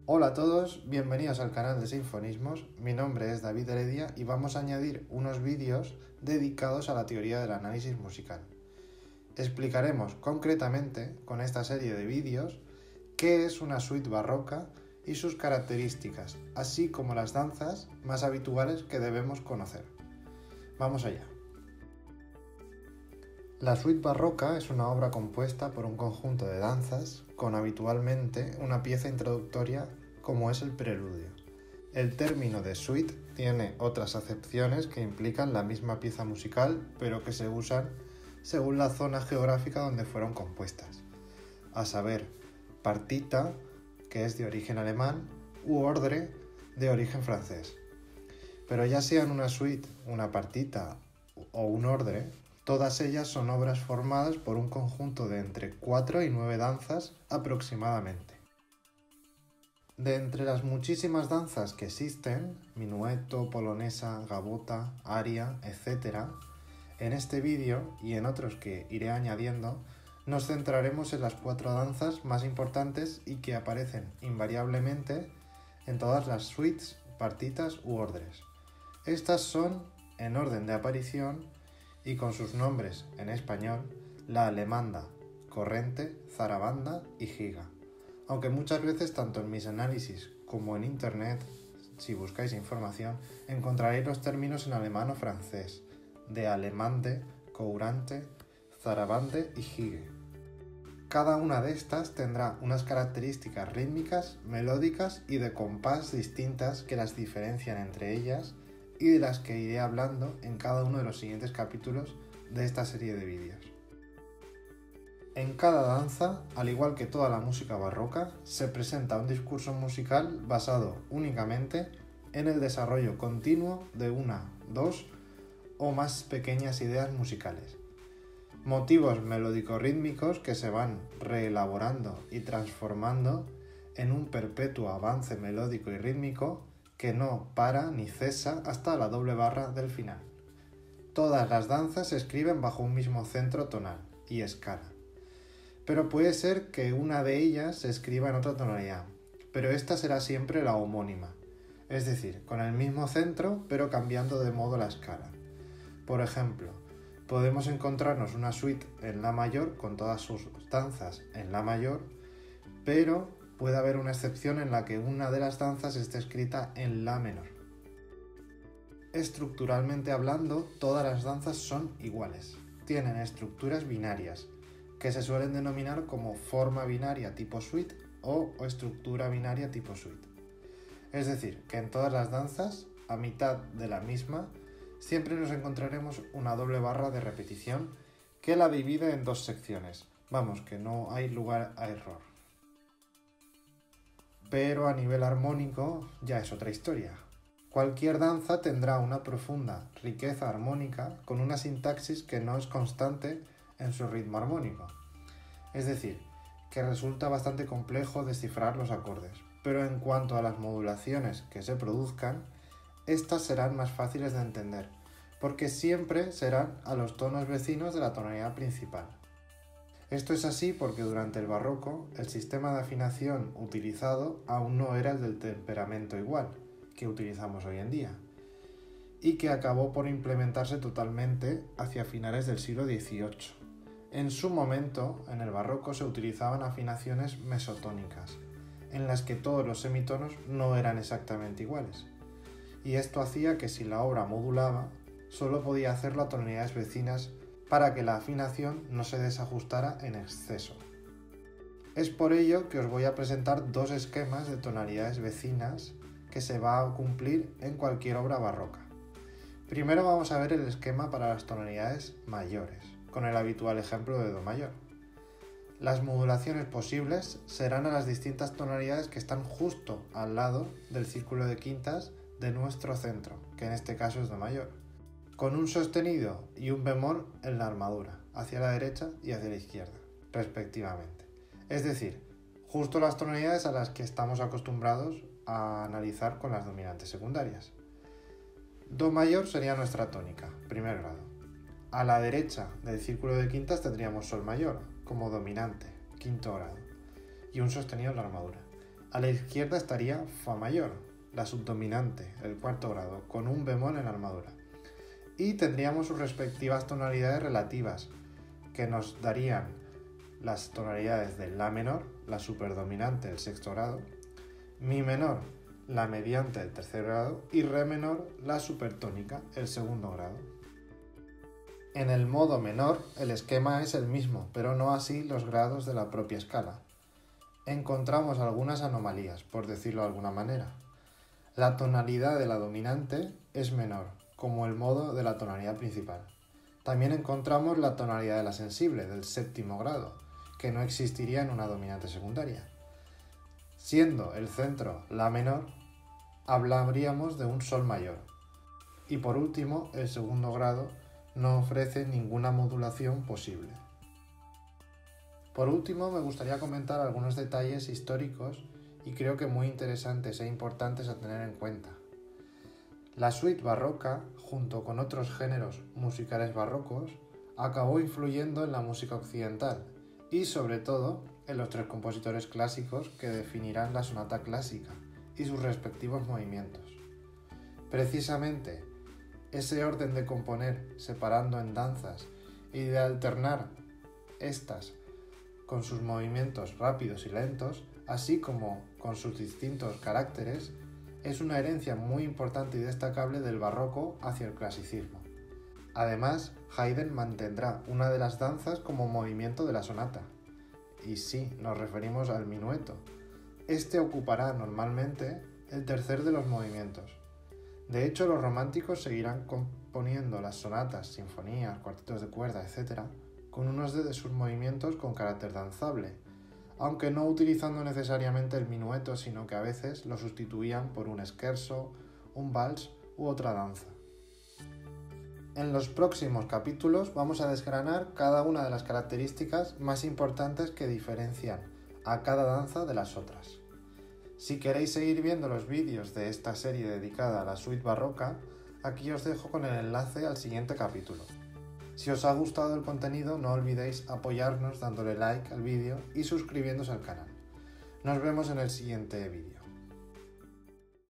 Hola a todos, bienvenidos al canal de Sinfonismos. Mi nombre es David Heredia y vamos a añadir unos vídeos dedicados a la teoría del análisis musical. Explicaremos concretamente, con esta serie de vídeos, qué es una suite barroca y sus características, así como las danzas más habituales que debemos conocer. Vamos allá. La suite barroca es una obra compuesta por un conjunto de danzas con habitualmente una pieza introductoria como es el preludio. El término de suite tiene otras acepciones que implican la misma pieza musical pero que se usan según la zona geográfica donde fueron compuestas, a saber, partita, que es de origen alemán, u ordre, de origen francés. Pero ya sean una suite, una partita o un ordre, todas ellas son obras formadas por un conjunto de entre 4 y 9 danzas aproximadamente. De entre las muchísimas danzas que existen, minueto, polonesa, gavota, aria, etc., en este vídeo y en otros que iré añadiendo, nos centraremos en las 4 danzas más importantes y que aparecen invariablemente en todas las suites, partitas u ordres. Estas son, en orden de aparición y con sus nombres en español, la alemanda, corrente, zarabanda y giga. Aunque muchas veces, tanto en mis análisis como en internet, si buscáis información, encontraréis los términos en alemán o francés, de alemande, courante, zarabande y gigue. Cada una de estas tendrá unas características rítmicas, melódicas y de compás distintas que las diferencian entre ellas y de las que iré hablando en cada uno de los siguientes capítulos de esta serie de vídeos. En cada danza, al igual que toda la música barroca, se presenta un discurso musical basado únicamente en el desarrollo continuo de una, dos o más pequeñas ideas musicales. Motivos melódico-rítmicos que se van reelaborando y transformando en un perpetuo avance melódico y rítmico que no para ni cesa hasta la doble barra del final. Todas las danzas se escriben bajo un mismo centro tonal y escala. Pero puede ser que una de ellas se escriba en otra tonalidad, pero esta será siempre la homónima, es decir, con el mismo centro pero cambiando de modo la escala. Por ejemplo, podemos encontrarnos una suite en la mayor con todas sus danzas en la mayor, pero puede haber una excepción en la que una de las danzas esté escrita en la menor. Estructuralmente hablando, todas las danzas son iguales. Tienen estructuras binarias, que se suelen denominar como forma binaria tipo suite o estructura binaria tipo suite. Es decir, que en todas las danzas, a mitad de la misma, siempre nos encontraremos una doble barra de repetición que la divide en dos secciones. Vamos, que no hay lugar a error. Pero a nivel armónico ya es otra historia. Cualquier danza tendrá una profunda riqueza armónica con una sintaxis que no es constante en su ritmo armónico. Es decir, que resulta bastante complejo descifrar los acordes, pero en cuanto a las modulaciones que se produzcan, estas serán más fáciles de entender, porque siempre serán a los tonos vecinos de la tonalidad principal. Esto es así porque durante el barroco el sistema de afinación utilizado aún no era el del temperamento igual que utilizamos hoy en día, y que acabó por implementarse totalmente hacia finales del siglo XVIII. En su momento, en el barroco se utilizaban afinaciones mesotónicas, en las que todos los semitonos no eran exactamente iguales, y esto hacía que si la obra modulaba, solo podía hacerlo a tonalidades vecinas para que la afinación no se desajustara en exceso. Es por ello que os voy a presentar dos esquemas de tonalidades vecinas que se va a cumplir en cualquier obra barroca. Primero vamos a ver el esquema para las tonalidades mayores, con el habitual ejemplo de do mayor. Las modulaciones posibles serán a las distintas tonalidades que están justo al lado del círculo de quintas de nuestro centro, que en este caso es do mayor, con un sostenido y un bemol en la armadura, hacia la derecha y hacia la izquierda, respectivamente. Es decir, justo las tonalidades a las que estamos acostumbrados a analizar con las dominantes secundarias. Do mayor sería nuestra tónica, primer grado. A la derecha del círculo de quintas tendríamos sol mayor, como dominante, quinto grado, y un sostenido en la armadura. A la izquierda estaría Fa mayor, la subdominante, el cuarto grado, con un bemol en la armadura. Y tendríamos sus respectivas tonalidades relativas, que nos darían las tonalidades de La menor, la superdominante, el sexto grado, Mi menor, la mediante, el tercer grado, y Re menor, la supertónica, el segundo grado. En el modo menor, el esquema es el mismo, pero no así los grados de la propia escala. Encontramos algunas anomalías, por decirlo de alguna manera. La tonalidad de la dominante es menor, como el modo de la tonalidad principal. También encontramos la tonalidad de la sensible, del séptimo grado, que no existiría en una dominante secundaria. Siendo el centro La menor, hablaríamos de un Sol mayor. Y por último, el segundo grado no ofrece ninguna modulación posible. Por último, me gustaría comentar algunos detalles históricos y creo que muy interesantes e importantes a tener en cuenta. La suite barroca, junto con otros géneros musicales barrocos, acabó influyendo en la música occidental y, sobre todo, en los tres compositores clásicos que definirán la sonata clásica y sus respectivos movimientos. Precisamente, ese orden de componer separando en danzas y de alternar estas con sus movimientos rápidos y lentos, así como con sus distintos caracteres, es una herencia muy importante y destacable del barroco hacia el clasicismo. Además, Haydn mantendrá una de las danzas como movimiento de la sonata. Y sí, nos referimos al minueto. Este ocupará normalmente el tercer de los movimientos. De hecho, los románticos seguirán componiendo las sonatas, sinfonías, cuartetos de cuerda, etc., con unos de sus movimientos con carácter danzable, aunque no utilizando necesariamente el minueto, sino que a veces lo sustituían por un scherzo, un vals u otra danza. En los próximos capítulos vamos a desgranar cada una de las características más importantes que diferencian a cada danza de las otras. Si queréis seguir viendo los vídeos de esta serie dedicada a la suite barroca, aquí os dejo con el enlace al siguiente capítulo. Si os ha gustado el contenido, no olvidéis apoyarnos dándole like al vídeo y suscribiéndose al canal. Nos vemos en el siguiente vídeo.